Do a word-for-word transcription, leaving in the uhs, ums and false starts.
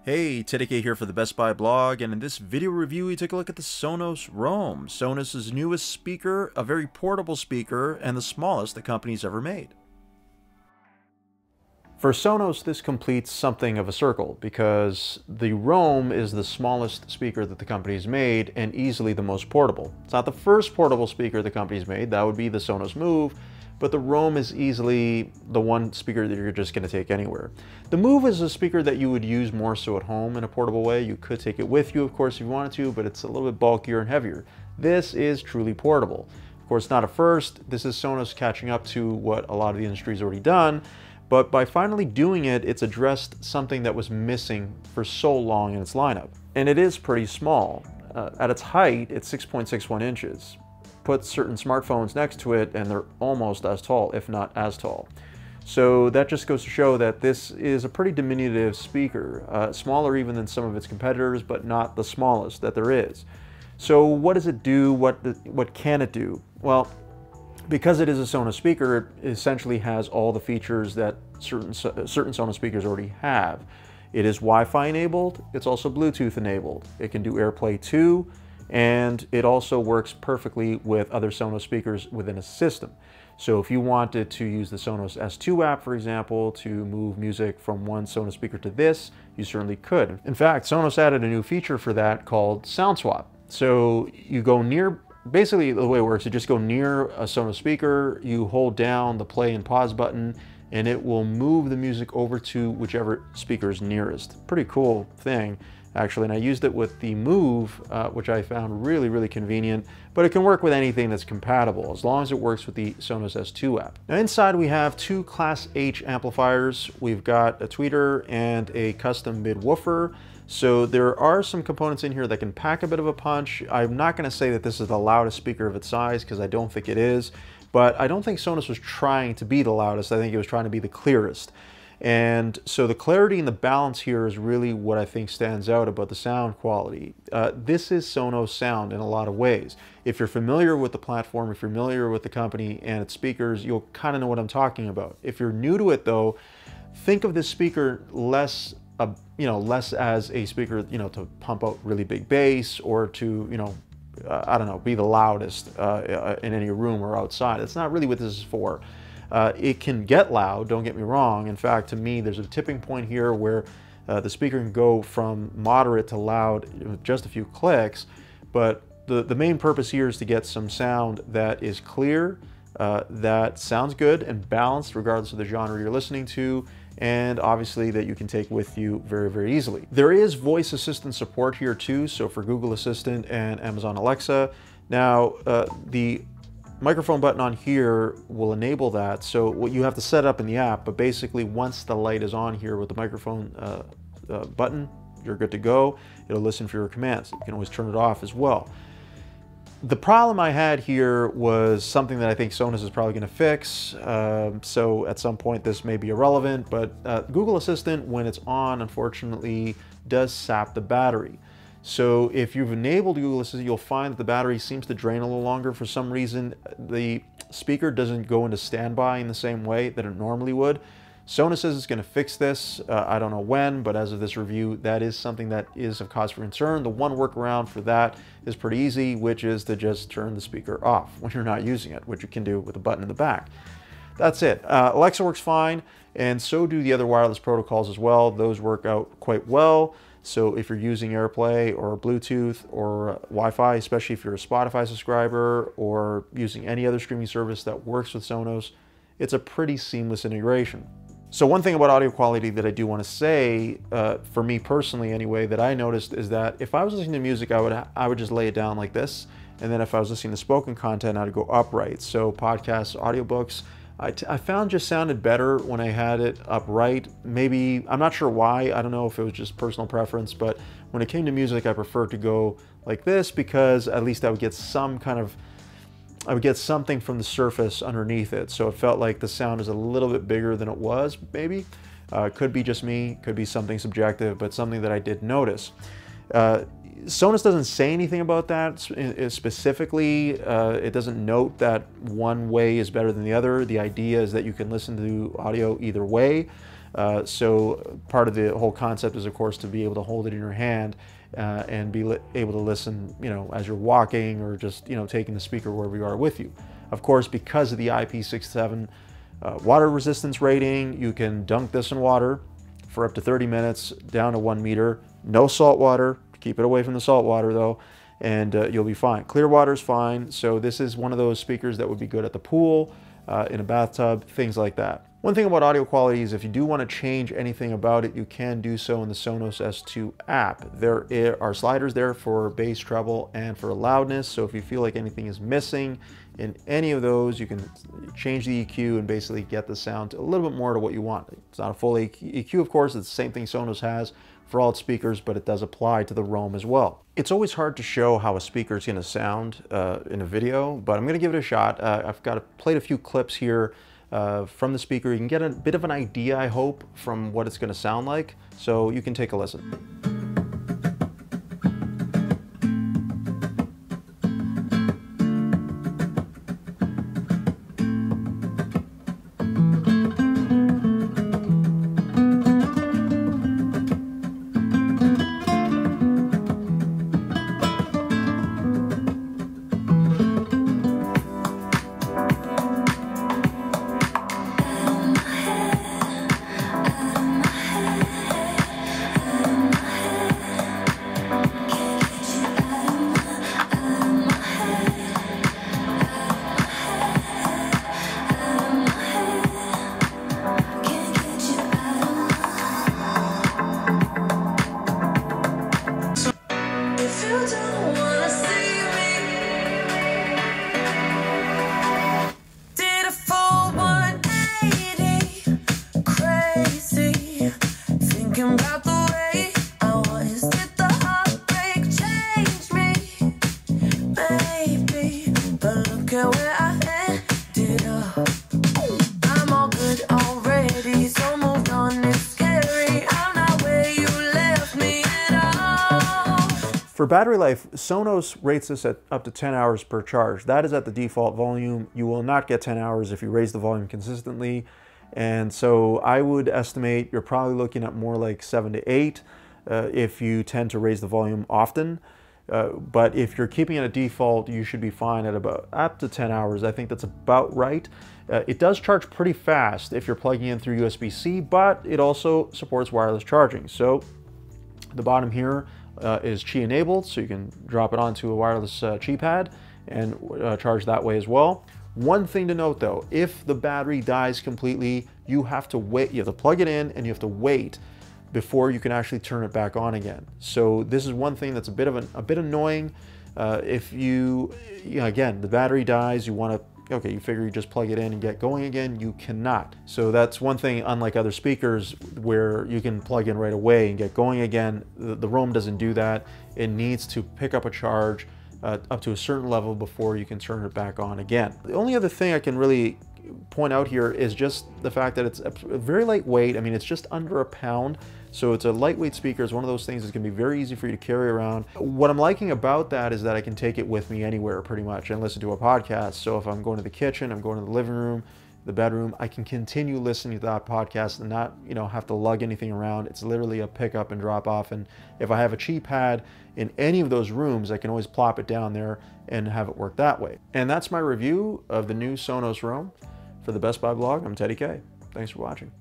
Hey, T D K here for the Best Buy blog, and in this video review we take a look at the Sonos Roam, Sonos' newest speaker, a very portable speaker, and the smallest the company's ever made. For Sonos, this completes something of a circle, because the Roam is the smallest speaker that the company's made, and easily the most portable. It's not the first portable speaker the company's made, that would be the Sonos Move, but the Roam is easily the one speaker that you're just going to take anywhere. The Move is a speaker that you would use more so at home in a portable way. You could take it with you, of course, if you wanted to, but it's a little bit bulkier and heavier. This is truly portable. Of course, not a first. This is Sonos catching up to what a lot of the industry's already done, but by finally doing it, it's addressed something that was missing for so long in its lineup. And it is pretty small. Uh, at its height, it's six point six one inches. Put certain smartphones next to it and they're almost as tall, if not as tall. So that just goes to show that this is a pretty diminutive speaker, uh, smaller even than some of its competitors, but not the smallest that there is. So what does it do? What, what can it do? Well, because it is a Sonos speaker, it essentially has all the features that certain, certain Sonos speakers already have. It is Wi-Fi enabled, it's also Bluetooth enabled. It can do AirPlay two, and it also works perfectly with other Sonos speakers within a system. So if you wanted to use the Sonos S two app, for example, to move music from one Sonos speaker to this, you certainly could. In fact, Sonos added a new feature for that called Sound Swap. So you go near, basically the way it works, you just go near a Sonos speaker, you hold down the play and pause button, and it will move the music over to whichever speaker is nearest. Pretty cool thing, actually, and I used it with the Move, uh, which I found really, really convenient, but it can work with anything that's compatible, as long as it works with the Sonos S two app. Now inside we have two Class H amplifiers. We've got a tweeter and a custom mid woofer. So there are some components in here that can pack a bit of a punch. I'm not gonna say that this is the loudest speaker of its size, because I don't think it is, but I don't think Sonos was trying to be the loudest. I think it was trying to be the clearest. And so the clarity and the balance here is really what I think stands out about the sound quality. Uh, this is Sonos sound in a lot of ways. If you're familiar with the platform, if you're familiar with the company and its speakers, you'll kind of know what I'm talking about. If you're new to it though, think of this speaker less, uh, you know, less as a speaker, you know, to pump out really big bass or to, you know, uh, I don't know, be the loudest uh, in any room or outside. That's not really what this is for. Uh, it can get loud, don't get me wrong. In fact, to me, there's a tipping point here where uh, the speaker can go from moderate to loud with just a few clicks, but the, the main purpose here is to get some sound that is clear, uh, that sounds good and balanced regardless of the genre you're listening to, and obviously that you can take with you very, very easily. There is voice assistant support here too, so for Google Assistant and Amazon Alexa. Now, uh, the microphone button on here will enable that, so what you have to set up in the app, but basically once the light is on here with the microphone uh, uh, button, you're good to go. It'll listen for your commands. You can always turn it off as well. The problem I had here was something that I think Sonos is probably going to fix, um, so at some point this may be irrelevant, but uh, Google Assistant, when it's on, unfortunately, does sap the battery. So if you've enabled Google Assistant, you'll find that the battery seems to drain a little longer. For some reason, the speaker doesn't go into standby in the same way that it normally would. Sonos says it's going to fix this. Uh, I don't know when, but as of this review, that is something that is of cause for concern. The one workaround for that is pretty easy, which is to just turn the speaker off when you're not using it, which you can do with a button in the back. That's it. Uh, Alexa works fine, and so do the other wireless protocols as well. Those work out quite well. So if you're using AirPlay or Bluetooth or Wi-Fi, especially if you're a Spotify subscriber or using any other streaming service that works with Sonos, it's a pretty seamless integration. So one thing about audio quality that I do want to say, uh, for me personally anyway, that I noticed is that if I was listening to music, I would, I would just lay it down like this. And then if I was listening to spoken content, I'd go upright. So podcasts, audiobooks, I, t I found just sounded better when I had it upright. Maybe, I'm not sure why, I don't know if it was just personal preference, but when it came to music, I preferred to go like this because at least I would get some kind of, I would get something from the surface underneath it. So it felt like the sound is a little bit bigger than it was, maybe. Uh, could be just me, could be something subjective, but something that I did notice. Uh, Sonos doesn't say anything about that specifically. Uh, it doesn't note that one way is better than the other. The idea is that you can listen to audio either way. Uh, so part of the whole concept is, of course, to be able to hold it in your hand uh, and be able to listen, you know, as you're walking or just, you know, taking the speaker wherever you are with you. Of course, because of the I P six seven uh, water resistance rating, you can dunk this in water for up to thirty minutes down to one meter. No salt water. Keep it away from the salt water though, and uh, you'll be fine. Clear water is fine. So this is one of those speakers that would be good at the pool, uh, in a bathtub, things like that. One thing about audio quality is if you do want to change anything about it, you can do so in the Sonos S two app. There are sliders there for bass, treble, and for loudness. So if you feel like anything is missing in any of those, you can change the E Q and basically get the sound a little bit more to what you want. It's not a full E Q, of course. It's the same thing Sonos has for all its speakers, but it does apply to the Roam as well. It's always hard to show how a speaker is going to sound uh, in a video, but I'm going to give it a shot. Uh, I've got a, played a few clips here uh, from the speaker. You can get a bit of an idea, I hope, from what it's going to sound like, so you can take a listen. For battery life, Sonos rates this at up to ten hours per charge. That is at the default volume. You will not get ten hours if you raise the volume consistently. And so I would estimate you're probably looking at more like seven to eight uh, if you tend to raise the volume often. Uh, but if you're keeping it at default, you should be fine at about up to ten hours. I think that's about right. Uh, it does charge pretty fast if you're plugging in through U S B C, but it also supports wireless charging. So the bottom here uh, is Qi enabled, so you can drop it onto a wireless uh, Qi pad and uh, charge that way as well. One thing to note though, if the battery dies completely, you have to wait, you have to plug it in and you have to wait before you can actually turn it back on again. So this is one thing that's a bit of an, a bit annoying. Uh, if you, you know, again, the battery dies, you want to, okay, you figure you just plug it in and get going again, you cannot. So that's one thing, unlike other speakers where you can plug in right away and get going again. The, the Roam doesn't do that. It needs to pick up a charge uh, up to a certain level before you can turn it back on again. The only other thing I can really point out here is just the fact that it's a very lightweight. I mean, it's just under a pound. So it's a lightweight speaker. It's one of those things that's going to be very easy for you to carry around. What I'm liking about that is that I can take it with me anywhere pretty much and listen to a podcast. So if I'm going to the kitchen, I'm going to the living room, the bedroom, I can continue listening to that podcast and not, you know, have to lug anything around. It's literally a pick up and drop off. And if I have a Qi pad in any of those rooms, I can always plop it down there and have it work that way. And that's my review of the new Sonos Roam. For the Best Buy blog, I'm Teddy K. Thanks for watching.